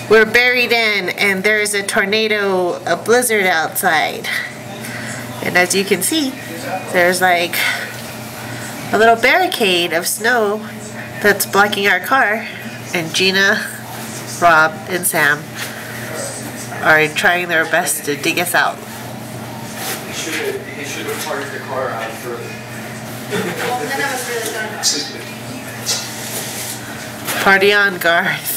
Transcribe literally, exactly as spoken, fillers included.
We're buried in, and there's a tornado, a blizzard outside. And as you can see, there's like a little barricade of snow that's blocking our car. And Gina, Rob, and Sam are trying their best to dig us out. He should have, he should have parked the car out further. Well, then I was really done. Party on, Garth.